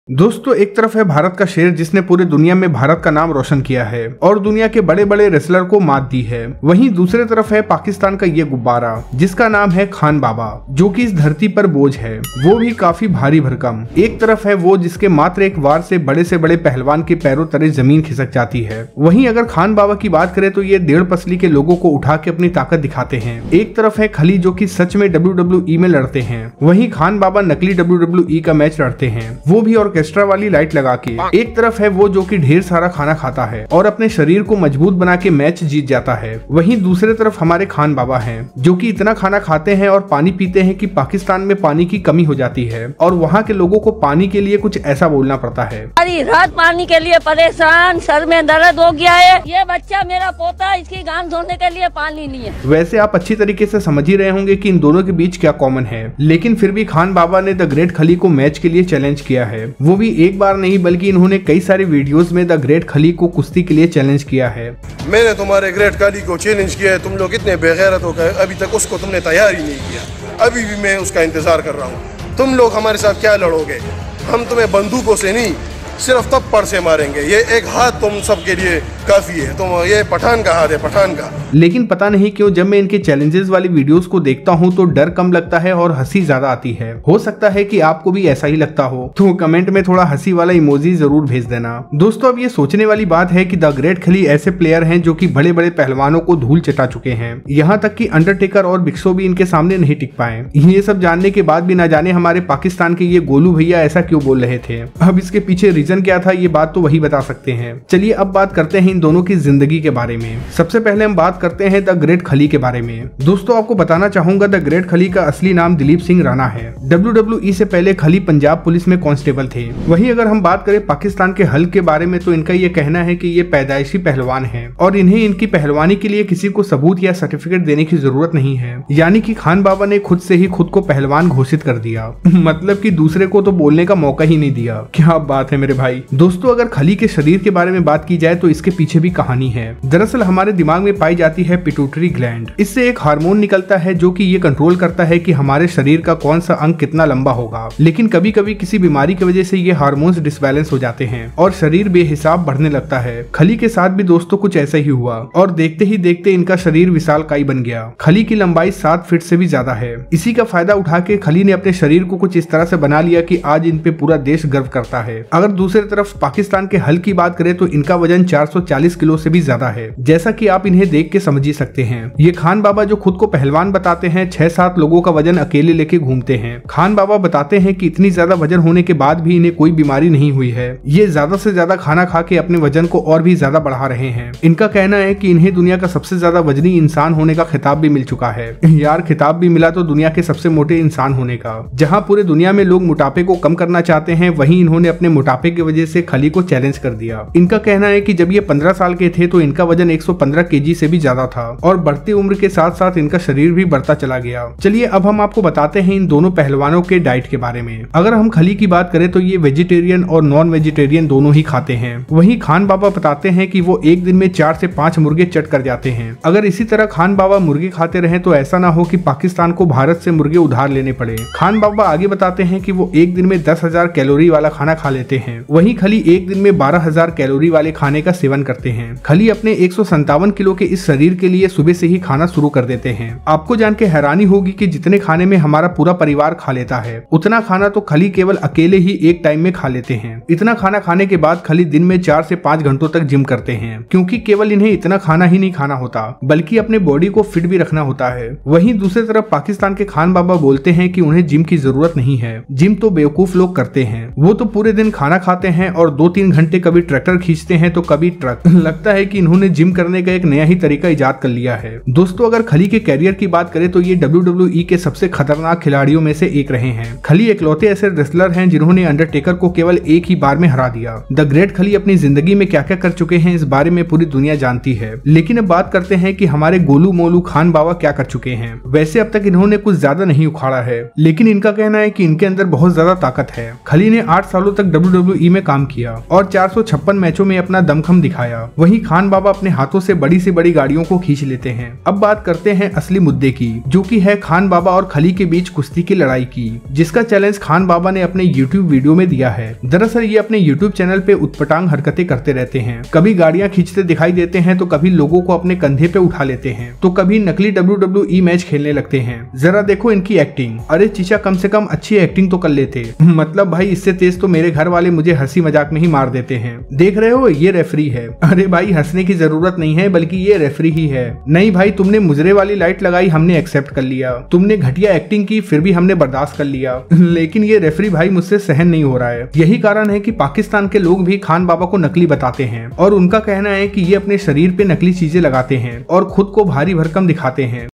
दोस्तों, एक तरफ है भारत का शेर जिसने पूरी दुनिया में भारत का नाम रोशन किया है और दुनिया के बड़े बड़े रेसलर को मात दी है। वहीं दूसरे तरफ है पाकिस्तान का ये गुब्बारा जिसका नाम है खान बाबा, जो कि इस धरती पर बोझ है, वो भी काफी भारी भरकम। एक तरफ है वो जिसके मात्र एक वार से बड़े पहलवान के पैरों तले जमीन खिसक जाती है। वहीं अगर खान बाबा की बात करें तो ये 1.5 पसली के लोगों को उठा के अपनी ताकत दिखाते हैं। एक तरफ है खली जो कि सच में WWE में लड़ते हैं, वहीं खान बाबा नकली WWE का मैच लड़ते हैं, वो भी ऑर्केस्ट्रा वाली लाइट लगा के। एक तरफ है वो जो कि ढेर सारा खाना खाता है और अपने शरीर को मजबूत बना के मैच जीत जाता है। वहीं दूसरे तरफ हमारे खान बाबा हैं जो कि इतना खाना खाते हैं और पानी पीते हैं कि पाकिस्तान में पानी की कमी हो जाती है और वहाँ के लोगों को पानी के लिए कुछ ऐसा बोलना पड़ता है। सारी रात पानी के लिए परेशान, सर में दर्द हो गया है, ये बच्चा मेरा पोता, इसकी गान धोने के लिए पानी नहीं है। वैसे आप अच्छी तरीके से समझ ही रहे होंगे कि इन दोनों के बीच क्या कॉमन है, लेकिन फिर भी खान बाबा ने द ग्रेट खली को मैच के लिए चैलेंज किया है। वो भी एक बार नहीं बल्कि इन्होंने कई सारे वीडियोस में द ग्रेट खली को कुश्ती के लिए चैलेंज किया है। मैंने तुम्हारे ग्रेट खली को चैलेंज किया है, तुम लोग इतने बेगैरत हो गए, अभी तक उसको तुमने तैयार ही नहीं किया। अभी भी मैं उसका इंतजार कर रहा हूँ। तुम लोग हमारे साथ क्या लड़ोगे? हम तुम्हें बंदूकों से नहीं, सिर्फ थप्पड़ से मारेंगे। ये एक हाथ तुम सबके लिए काफी है। तुम ये पठान का हाथ है, पठान का। लेकिन पता नहीं क्यों जब मैं इनके चैलेंजेस वाली वीडियोस को देखता हूं तो डर कम लगता है और हंसी ज्यादा आती है। हो सकता है कि आपको भी ऐसा ही लगता हो, तो कमेंट में थोड़ा हंसी वाला इमोजी जरूर भेज देना। दोस्तों, अब ये सोचने वाली बात है कि द ग्रेट खली ऐसे प्लेयर हैं जो कि बड़े बड़े पहलवानों को धूल चटा चुके हैं, यहाँ तक कि अंडरटेकर और बिग शो भी इनके सामने नहीं टिक पाए। ये सब जानने के बाद भी ना जाने हमारे पाकिस्तान के ये गोलू भैया ऐसा क्यों बोल रहे थे। अब इसके पीछे रीजन क्या था ये बात तो वही बता सकते हैं। चलिए अब बात करते हैं इन दोनों की जिंदगी के बारे में। सबसे पहले हम बात करते हैं द ग्रेट खली के बारे में। दोस्तों, आपको बताना चाहूंगा द ग्रेट खली का असली नाम दिलीप सिंह राणा है। WWE से पहले खली पंजाब पुलिस में कांस्टेबल थे। वहीं अगर हम बात करें पाकिस्तान के हल के बारे में तो इनका ये कहना है कि ये पैदाइशी पहलवान है और इन्हें इनकी पहलवानी के लिए किसी को सबूत या सर्टिफिकेट देने की जरूरत नहीं है। यानी कि खान बाबा ने खुद से ही खुद को पहलवान घोषित कर दिया मतलब कि दूसरे को तो बोलने का मौका ही नहीं दिया। क्या बात है मेरे भाई। दोस्तों, अगर खली के शरीर के बारे में बात की जाए तो इसके पीछे भी कहानी है। दरअसल हमारे दिमाग में पाई जाती है पिट्यूटरी ग्लैंड। इससे एक हार्मोन निकलता है जो कि ये कंट्रोल करता है कि हमारे शरीर का कौन सा अंग कितना लंबा होगा। लेकिन कभी कभी किसी बीमारी की वजह से ये हार्मोन्स डिसबैलेंस हो जाते हैं और शरीर बेहिसाब बढ़ने लगता है। खली के साथ भी दोस्तों कुछ ऐसा ही हुआ और देखते ही देखते इनका शरीर विशालकाय बन गया। खली की लंबाई 7 फीट से भी ज्यादा है। इसी का फायदा उठा के खली ने अपने शरीर को कुछ इस तरह से बना लिया कि आज इन पे पूरा देश गर्व करता है। अगर दूसरी तरफ पाकिस्तान के हल की बात करें तो इनका वजन 440 किलो से भी ज्यादा है, जैसा कि आप इन्हें देख के समझ ही सकते हैं। ये खान बाबा जो खुद को पहलवान बताते हैं 6-7 लोगों का वजन अकेले लेके घूमते हैं। खान बाबा बताते हैं कि इतनी ज्यादा वजन होने के बाद भी इन्हें कोई बीमारी नहीं हुई है। ये ज्यादा से ज्यादा खाना खा के अपने वजन को और भी ज्यादा बढ़ा रहे हैं। इनका कहना है कि इन्हें दुनिया का सबसे ज्यादा वजनी इंसान होने का खिताब भी मिल चुका है। यार, खिताब भी मिला तो दुनिया के सबसे मोटे इंसान होने का। जहाँ पूरे दुनिया में लोग मोटापे को कम करना चाहते हैं, वहीं इन्होंने अपने मोटापे की वजह से खली को चैलेंज कर दिया। इनका कहना है कि जब ये 15 साल के थे तो इनका वजन 115 केजी से भी ज्यादा था और बढ़ती उम्र के साथ साथ इनका शरीर भी बढ़ता चला गया। चलिए अब हम आपको बताते हैं इन दोनों पहलवानों के डाइट के बारे में। अगर हम खली की बात करें तो ये वेजिटेरियन और नॉन वेजिटेरियन दोनों ही खाते हैं। वहीं खान बाबा बताते हैं कि वो एक दिन में 4 से 5 मुर्गे चट कर जाते हैं। अगर इसी तरह खान बाबा मुर्गे खाते रहे तो ऐसा ना हो कि पाकिस्तान को भारत से मुर्गे उधार लेने पड़े। खान बाबा आगे बताते हैं कि वो एक दिन में 10,000 कैलोरी वाला खाना खा लेते हैं। वहीं खली एक दिन में 12,000 कैलोरी वाले खाने का सेवन करते हैं। खली अपने 157 किलो के इस शरीर के लिए सुबह से ही खाना शुरू कर देते हैं। आपको जान के हैरानी होगी कि जितने खाने में हमारा पूरा परिवार खा लेता है उतना खाना तो खली केवल अकेले ही एक टाइम में खा लेते हैं। इतना खाना खाने के बाद खली दिन में 4 से 5 घंटों तक जिम करते हैं, क्योंकि केवल इन्हें इतना खाना ही नहीं खाना होता बल्कि अपने बॉडी को फिट भी रखना होता है। वहीं दूसरी तरफ पाकिस्तान के खान बाबा बोलते हैं कि उन्हें जिम की जरूरत नहीं है, जिम तो बेवकूफ लोग करते हैं। वो तो पूरे दिन खाना खाते हैं और 2-3 घंटे कभी ट्रैक्टर खींचते हैं तो कभी ट्रक। लगता है कि इन्होंने जिम करने का एक नया ही तरीका इजाद कर लिया है। दोस्तों, अगर खली के कैरियर की बात करें तो ये WWE के सबसे खतरनाक खिलाड़ियों में से एक रहे हैं। खली इकलौते ऐसे रेसलर हैं जिन्होंने अंडरटेकर को केवल एक ही बार में हरा दिया। द ग्रेट खली अपनी जिंदगी में क्या क्या कर चुके हैं इस बारे में पूरी दुनिया जानती है। लेकिन अब बात करते हैं कि हमारे गोलू मोलू खान बाबा क्या कर चुके हैं। वैसे अब तक इन्होंने कुछ ज्यादा नहीं उखाड़ा है, लेकिन इनका कहना है कि इनके अंदर बहुत ज्यादा ताकत है। खली ने 8 सालों तक WWE WWE में काम किया और 456 मैचों में अपना दमखम दिखाया। वहीं खान बाबा अपने हाथों से बड़ी से बड़ी गाड़ियों को खींच लेते हैं। अब बात करते हैं असली मुद्दे की, जो कि है खान बाबा और खली के बीच कुश्ती की लड़ाई की, जिसका चैलेंज खान बाबा ने अपने YouTube वीडियो में दिया है। दरअसल ये अपने YouTube चैनल पे उटपटांग हरकतें करते रहते हैं, कभी गाड़ियां खींचते दिखाई देते हैं तो कभी लोगों को अपने कंधे पे उठा लेते हैं तो कभी नकली WWE मैच खेलने लगते हैं। जरा देखो इनकी एक्टिंग। अरे चीचा, कम से कम अच्छी एक्टिंग तो कर लेते। मतलब भाई इससे तेज तो मेरे घर वाले मुझे हंसी मजाक में ही मार देते हैं। देख रहे हो ये रेफरी है। अरे भाई हंसने की जरूरत नहीं है, बल्कि ये रेफरी ही है। नहीं भाई, तुमने मुजरे वाली लाइट लगाई, हमने एक्सेप्ट कर लिया। तुमने घटिया एक्टिंग की, फिर भी हमने बर्दाश्त कर लिया। लेकिन ये रेफरी भाई मुझसे सहन नहीं हो रहा है। यही कारण है कि पाकिस्तान के लोग भी खान बाबा को नकली बताते हैं और उनका कहना है कि ये अपने शरीर पे नकली चीजें लगाते हैं और खुद को भारी भरकम दिखाते हैं।